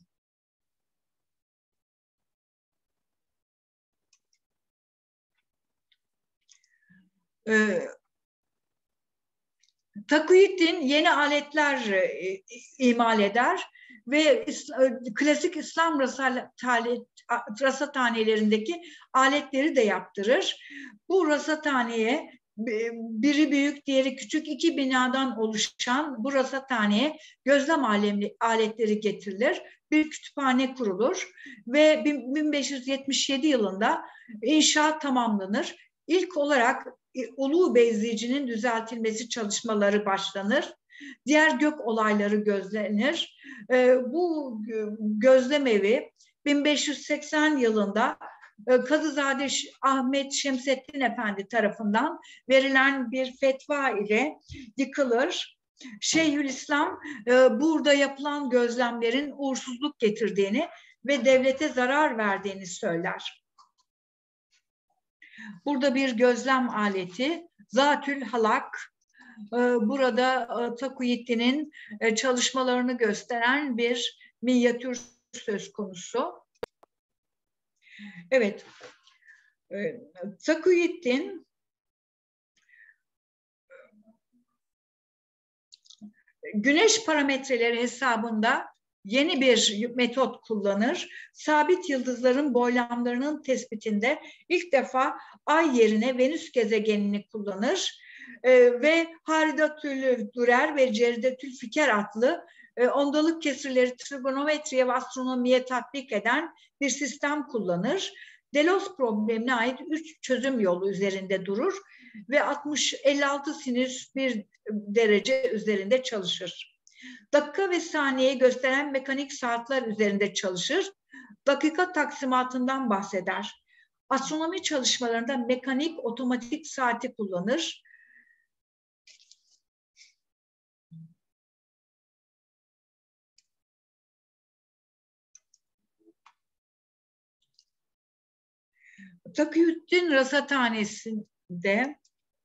Takuyüddin yeni aletler imal eder ve klasik İslam rasathanelerindeki aletleri de yaptırır. Bu rasathaneye biri büyük, diğeri küçük 2 binadan oluşan bu rasathaneye gözlem aletleri getirilir. Bir kütüphane kurulur ve 1577 yılında inşaat tamamlanır. İlk olarak Ulu Beyzici'nin düzeltilmesi çalışmaları başlanır. Diğer gök olayları gözlenir. Bu gözlemevi 1580 yılında Kadızade Ahmet Şemseddin Efendi tarafından verilen bir fetva ile yıkılır. Şeyhülislam burada yapılan gözlemlerin uğursuzluk getirdiğini ve devlete zarar verdiğini söyler. Burada bir gözlem aleti Zatül Halak, burada Takuyüddin'in çalışmalarını gösteren bir minyatür söz konusu. Evet, Takuyüddin güneş parametreleri hesabında yeni bir metot kullanır. Sabit yıldızların boylamlarının tespitinde ilk defa Ay yerine Venüs gezegenini kullanır ve Haridatül Dürer ve Ceridetül Fiker adlı ondalık kesirleri trigonometriye ve astronomiye tatbik eden bir sistem kullanır. Delos problemine ait 3 çözüm yolu üzerinde durur ve 56 sinüs 1 derece üzerinde çalışır. Dakika ve saniye gösteren mekanik saatler üzerinde çalışır. Dakika taksimatından bahseder. Astronomi çalışmalarında mekanik otomatik saati kullanır. Takuyüddin Rasathanesi'nde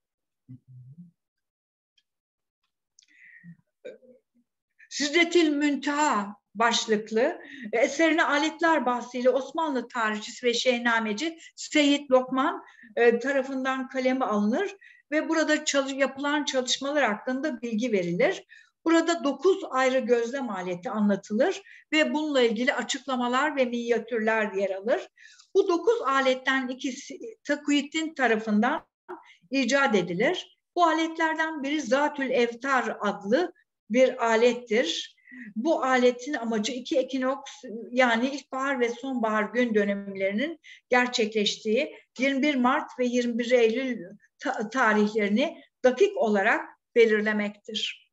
Sidretül Münteha başlıklı eserine aletler bahsiyle Osmanlı tarihçisi ve şeyhnameci Seyyid Lokman tarafından kaleme alınır ve burada yapılan çalışmalar hakkında bilgi verilir. Burada 9 ayrı gözlem aleti anlatılır ve bununla ilgili açıklamalar ve minyatürler yer alır. Bu 9 aletten ikisi Takuyüddin tarafından icat edilir. Bu aletlerden biri Zatül Evtar adlı bir alettir. Bu aletin amacı 2 ekinoks yani ilkbahar ve sonbahar gün dönemlerinin gerçekleştiği 21 Mart ve 21 Eylül tarihlerini dakik olarak belirlemektir.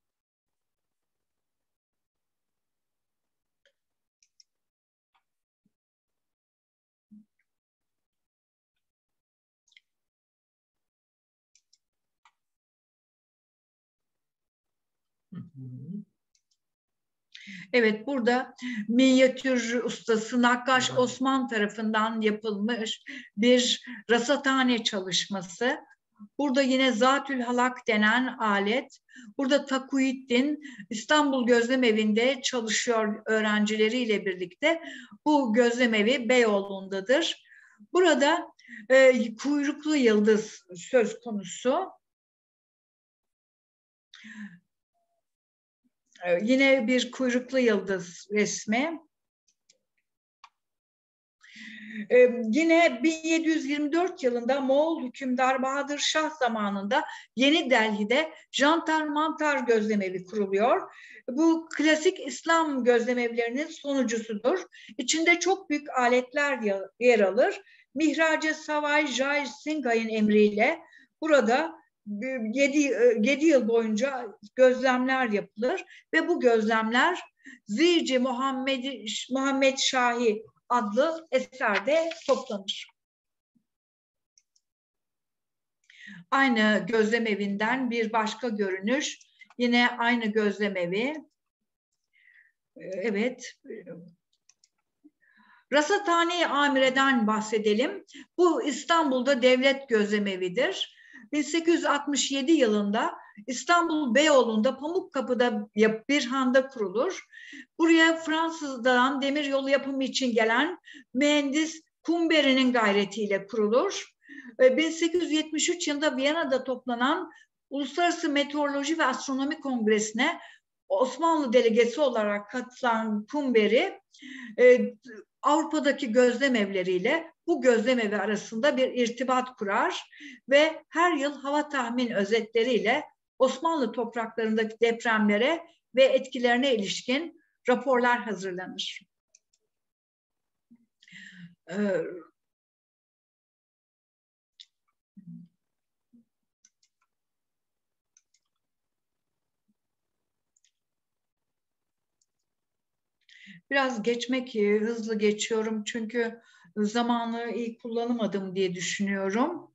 Evet, burada minyatür ustası Nakkaş Osman tarafından yapılmış bir rasathane çalışması. Burada yine Zatül Halak denen alet. Burada Takuyüddin İstanbul Gözlemevi'nde çalışıyor öğrencileriyle birlikte. Bu gözlemevi Beyoğlu'ndadır. Burada kuyruklu yıldız söz konusu. Yine bir kuyruklu yıldız resmi. Yine 1724 yılında Moğol hükümdar Bahadır Şah zamanında Yeni Delhi'de Jantar Mantar Gözlemevi kuruluyor. Bu klasik İslam gözlemevlerinin sonucusudur. İçinde çok büyük aletler yer alır. Mihrac-ı Savai Jai Singh'in emriyle burada 7 yıl boyunca gözlemler yapılır ve bu gözlemler Zici Muhammed Şahi adlı eserde toplanır. Aynı gözlemevinden bir başka görünüş. Yine aynı gözlemevi. Evet. Rasathane-i Amire'den bahsedelim. Bu İstanbul'da devlet gözlemevidir. 1867 yılında İstanbul Beyoğlu'nda Pamukkapı'da bir handa kurulur. Buraya Fransız'dan demiryolu yapımı için gelen mühendis Kumberi'nin gayretiyle kurulur. 1873 yılında Viyana'da toplanan Uluslararası Meteoroloji ve Astronomi Kongresi'ne Osmanlı delegesi olarak katılan Kumberi, Avrupa'daki gözlemevleriyle bu gözlemevi arasında bir irtibat kurar ve her yıl hava tahmin özetleriyle Osmanlı topraklarındaki depremlere ve etkilerine ilişkin raporlar hazırlanır. Biraz hızlı geçiyorum çünkü zamanı iyi kullanamadım diye düşünüyorum.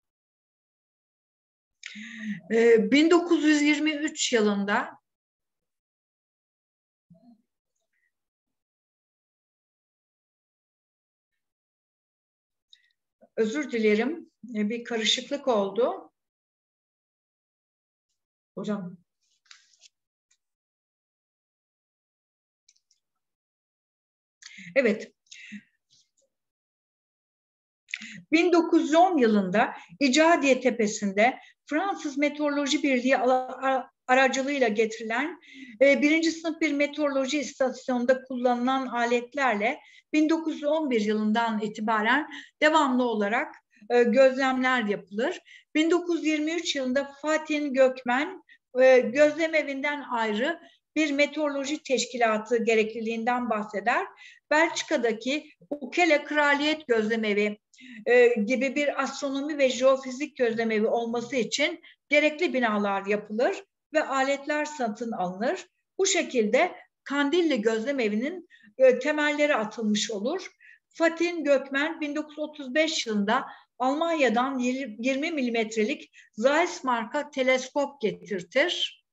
1923 yılında özür dilerim, bir karışıklık oldu. Hocam. Evet. 1910 yılında İcadiye Tepesi'nde Fransız Meteoroloji Birliği aracılığıyla getirilen 1. sınıf bir meteoroloji istasyonunda kullanılan aletlerle 1911 yılından itibaren devamlı olarak gözlemler yapılır. 1923 yılında Fatih Gökmen gözlemevinden ayrı bir meteoroloji teşkilatı gerekliliğinden bahseder. Belçika'daki Ukele Kraliyet Gözlemevi gibi bir astronomi ve jeofizik gözlemevi olması için gerekli binalar yapılır ve aletler satın alınır. Bu şekilde Kandilli Gözlemevi'nin temelleri atılmış olur. Fatih Gökmen 1935 yılında Almanya'dan 20 milimetrelik Zeiss marka teleskop getirtir.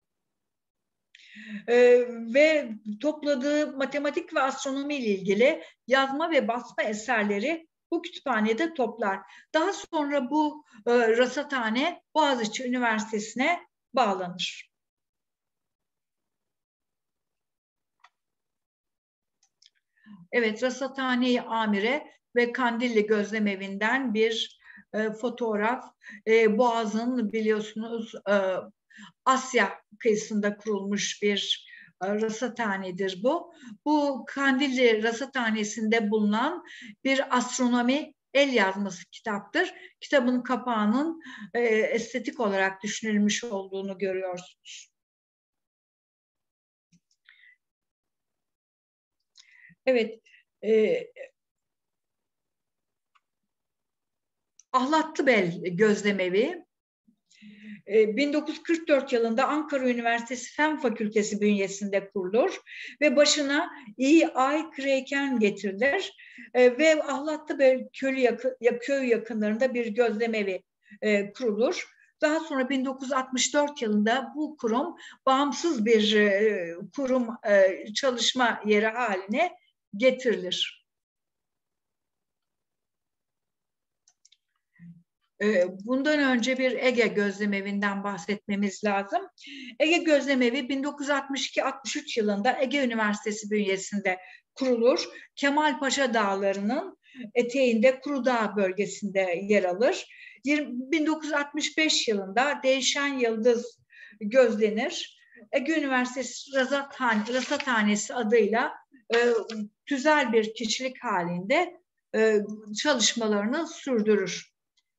Ve topladığı matematik ve astronomi ile ilgili yazma ve basma eserleri bu kütüphanede toplar. Daha sonra bu rasathane Boğaziçi Üniversitesi'ne bağlanır. Evet, Rasathane-i Amire ve Kandilli Gözlemevi'nden bir fotoğraf. Boğaz'ın biliyorsunuz Asya kıyısında kurulmuş bir rasathanedir bu. Bu Kandilli Rasathanesi'nde bulunan bir astronomi el yazması kitaptır. Kitabın kapağının estetik olarak düşünülmüş olduğunu görüyorsunuz. Evet. Ahlatlıbel Gözlemevi 1944 yılında Ankara Üniversitesi Fen Fakültesi bünyesinde kurulur ve başına İ.A. Kreyken getirilir ve Ahlatlıbel köy yakınlarında bir gözlemevi kurulur. Daha sonra 1964 yılında bu kurum bağımsız bir kurum çalışma yeri haline getirilir. Bundan önce bir Ege Gözlemevi'nden bahsetmemiz lazım. Ege Gözlemevi 1962-63 yılında Ege Üniversitesi bünyesinde kurulur. Kemalpaşa Dağları'nın eteğinde Kurudağ bölgesinde yer alır. 1965 yılında Değişen Yıldız gözlenir. Ege Üniversitesi Rasathanesi adıyla tüzel bir kişilik halinde çalışmalarını sürdürür.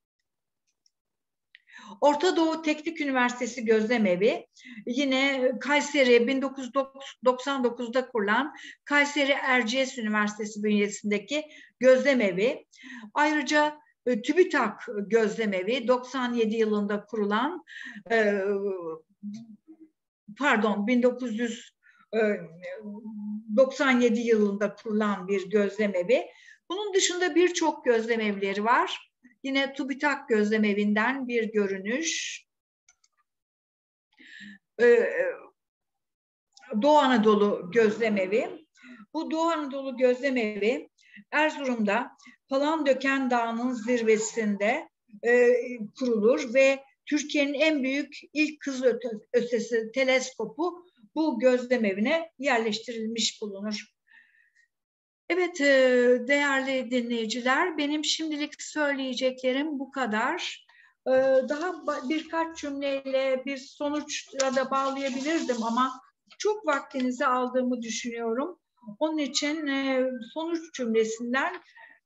Orta Doğu Teknik Üniversitesi Gözlemevi yine Kayseri 1999'da kurulan Kayseri Erciyes Üniversitesi bünyesindeki gözlemevi. Ayrıca TÜBİTAK Gözlemevi 97 yılında kurulan 1997 yılında kurulan bir gözlemevi. Bunun dışında birçok gözlemevleri var. Yine TÜBİTAK Gözlemevi'nden bir görünüş. Doğu Anadolu Gözlemevi. Bu Doğu Anadolu Gözlemevi Erzurum'da Palandöken Dağı'nın zirvesinde kurulur ve Türkiye'nin en büyük ilk kızılötesi teleskopu bu gözlemevine yerleştirilmiş bulunur. Evet değerli dinleyiciler, benim şimdilik söyleyeceklerim bu kadar. Daha birkaç cümleyle bir sonuçla da bağlayabilirdim ama çok vaktinizi aldığımı düşünüyorum. Onun için sonuç cümlesinden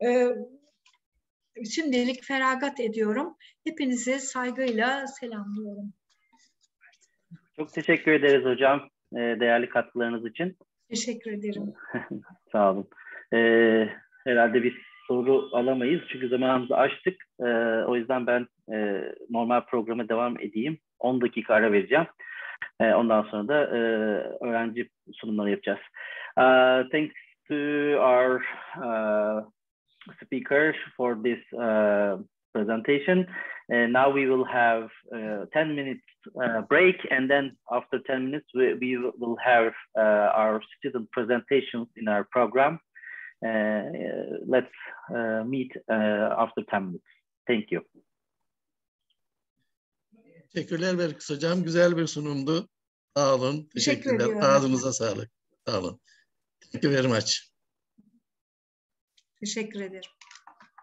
şimdilik feragat ediyorum. Hepinizi saygıyla selamlıyorum. Çok teşekkür ederiz hocam değerli katkılarınız için. Teşekkür ederim. Sağ olun. Herhalde bir soru alamayız çünkü zamanımızı aştık. O yüzden ben normal programa devam edeyim. 10 dakika ara vereceğim. Ondan sonra da öğrenci sunumları yapacağız. Thanks to our speaker for this presentation. Now we will have 10 minutes break, and then after 10 minutes we will have our student presentations in our program. Let's meet after 10 minutes. Thank you. Teşekkürler Berkis Hocam. Güzel bir sunumdu. Sağ olun. Teşekkürler. Ağzınıza sağlık. Sağ olun. Thank you very much. Teşekkür ederim.